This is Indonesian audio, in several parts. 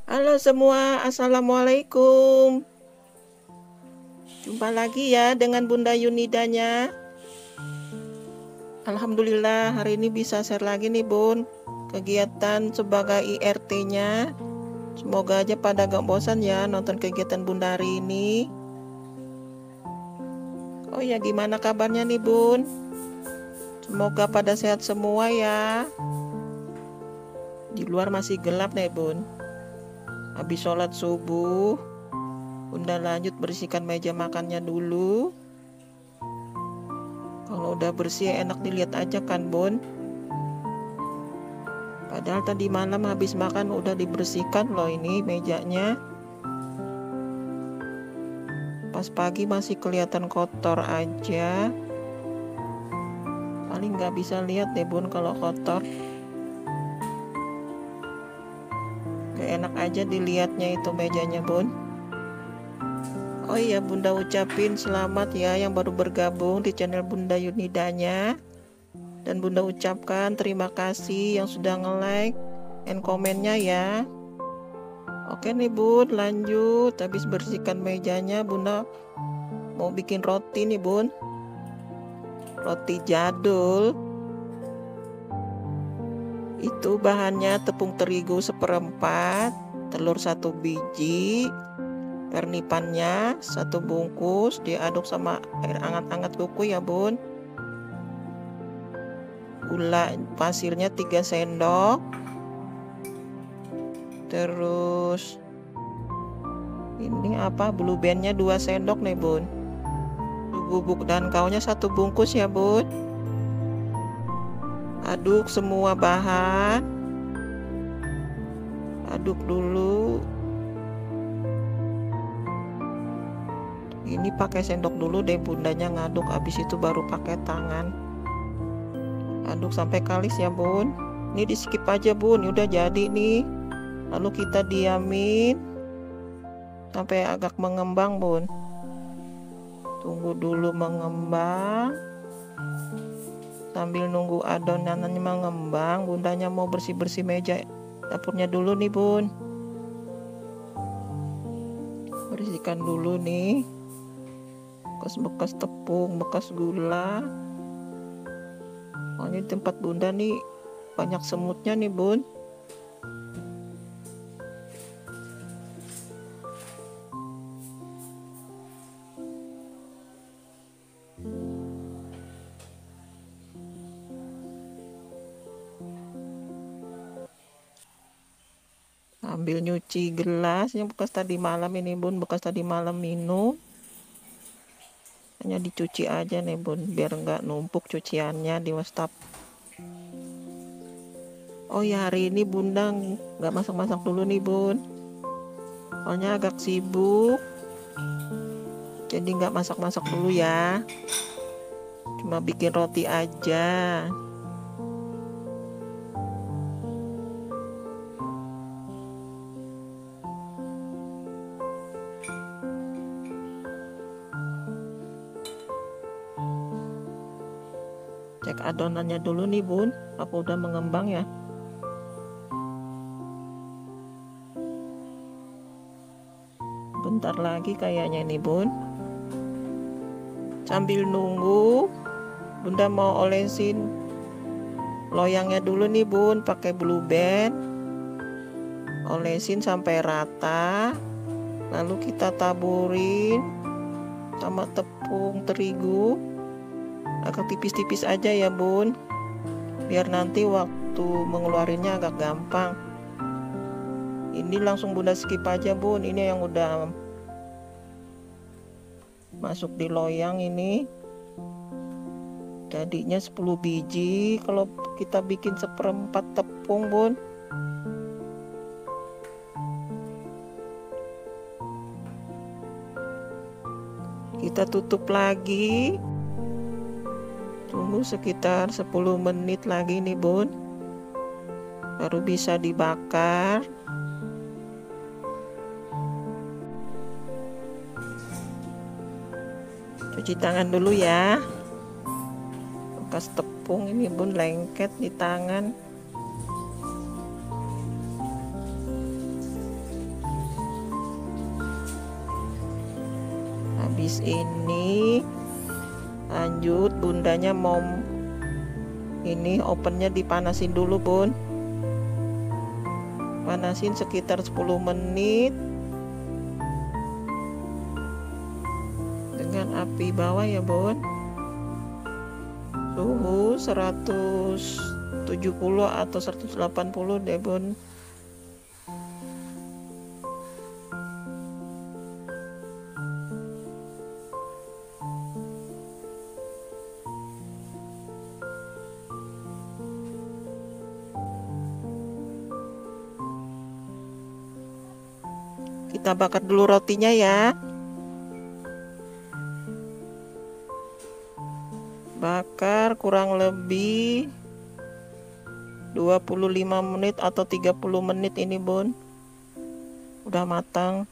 Halo semua, Assalamualaikum. Jumpa lagi ya dengan Bunda Yunidanya. Alhamdulillah hari ini bisa share lagi nih Bun, kegiatan sebagai IRT-nya. Semoga aja pada gak bosan ya nonton kegiatan Bunda hari ini. Oh ya, gimana kabarnya nih Bun? Semoga pada sehat semua ya. Di luar masih gelap nih Bun. Habis sholat subuh, Bunda lanjut bersihkan meja makannya dulu. Kalau udah bersih enak dilihat aja kan Bun. Padahal tadi malam habis makan udah dibersihkan loh ini mejanya. Pas pagi masih kelihatan kotor aja. Paling nggak bisa lihat deh Bun kalau kotor. Gak enak aja dilihatnya itu mejanya Bun. Oh iya, Bunda ucapin selamat ya yang baru bergabung di channel Bunda Yunidanya. Dan Bunda ucapkan terima kasih yang sudah nge-like and komennya ya. Oke nih Bun, lanjut. Habis bersihkan mejanya, Bunda mau bikin roti nih Bun. Roti jadul. Itu bahannya tepung terigu 1/4, telur 1 biji, pernipannya 1 bungkus, diaduk sama air hangat-hangat kuku ya Bun. Gula pasirnya 3 sendok. Terus ini apa, blue bandnya 2 sendok nih Bun. Bubuk dan kaunya 1 bungkus ya Bun. Aduk semua bahan, aduk dulu. Ini pakai sendok dulu deh Bundanya ngaduk, habis itu baru pakai tangan. Aduk sampai kalis ya Bun. Ini di skip aja Bun, udah jadi nih. Lalu kita diamin sampai agak mengembang Bun. Tunggu dulu mengembang. Sambil nunggu adonannya mengembang, Bundanya mau bersih-bersih meja dapurnya dulu nih Bun. Bersihkan dulu nih bekas-bekas tepung, bekas gula. Oh, ini tempat Bunda nih banyak semutnya nih Bun. Ambil nyuci gelas yang bekas tadi malam ini Bun, bekas tadi malam minum. Hanya dicuci aja nih Bun, biar nggak numpuk cuciannya di wastaf. Oh ya, hari ini Bunda nggak masak-masak dulu nih Bun. Soalnya agak sibuk, jadi nggak masak-masak dulu ya. Cuma bikin roti aja. Cek adonannya dulu nih Bun, apa udah mengembang ya. Bentar lagi kayaknya nih Bun. Sambil nunggu, Bunda mau olesin loyangnya dulu nih Bun, pakai blue band. Olesin sampai rata. Lalu kita taburin sama tepung terigu. Agak tipis-tipis aja ya Bun, biar nanti waktu mengeluarinnya agak gampang. Ini langsung Bunda skip aja Bun, ini yang udah masuk di loyang ini. Jadinya 10 biji kalau kita bikin 1/4 tepung Bun. Kita tutup lagi. Tunggu sekitar 10 menit lagi nih Bun, baru bisa dibakar. Cuci tangan dulu ya, bekas tepung ini Bun lengket di tangan. Habis ini lanjut, bundanya mau ini ovennya dipanasin dulu bun. Panasin sekitar 10 menit dengan api bawah ya bun. Suhu 170 atau 180 deh bun. Kita bakar dulu rotinya ya. Bakar kurang lebih 25 menit atau 30 menit ini bun. Udah matang.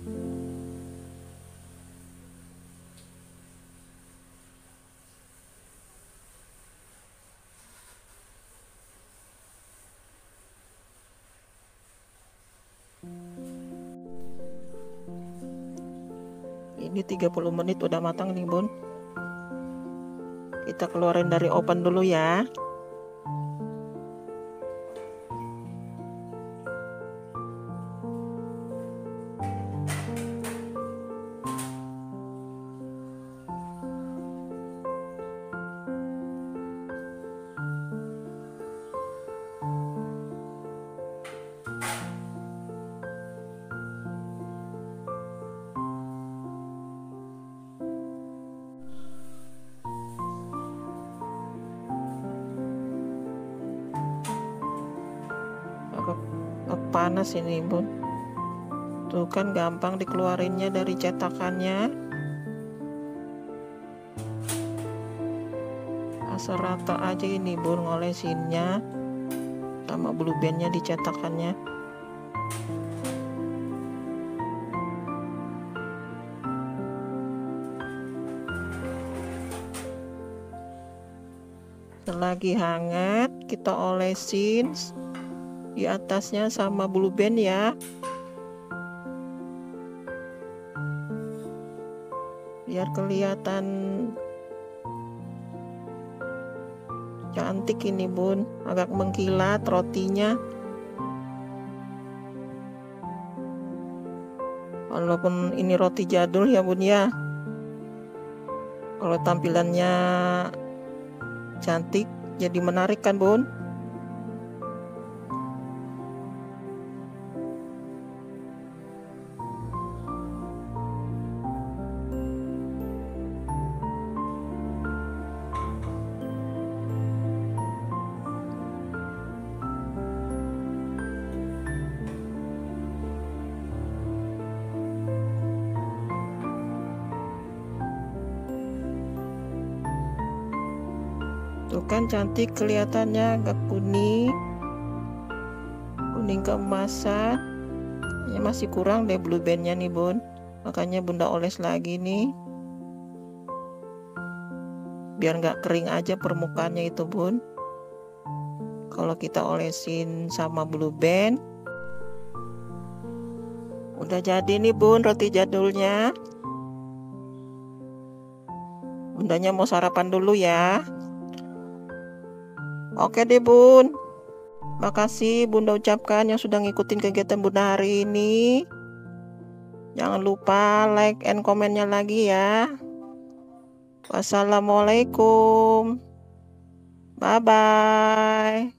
Ini 30 menit udah matang nih bun. Kita keluarin dari oven dulu ya. Panas ini bun. Tuh kan gampang dikeluarinnya dari cetakannya. Asal rata aja ini bun ngolesinnya sama blue bandnya di cetakannya. Selagi hangat kita olesin di atasnya sama blue band ya, biar kelihatan cantik ini bun, agak mengkilat rotinya. Walaupun ini roti jadul ya bun ya, kalau tampilannya cantik jadi menarik kan bun. Tuh kan cantik kelihatannya, agak kuning keemasan. Ya masih kurang deh blue bandnya nih bun, makanya bunda oles lagi nih biar nggak kering aja permukaannya itu bun. Kalau kita olesin sama blue band udah jadi nih bun roti jadulnya. Bundanya mau sarapan dulu ya. Oke deh bun, makasih bunda ucapkan yang sudah ngikutin kegiatan bunda hari ini. Jangan lupa like and komennya lagi ya. Wassalamualaikum, bye bye.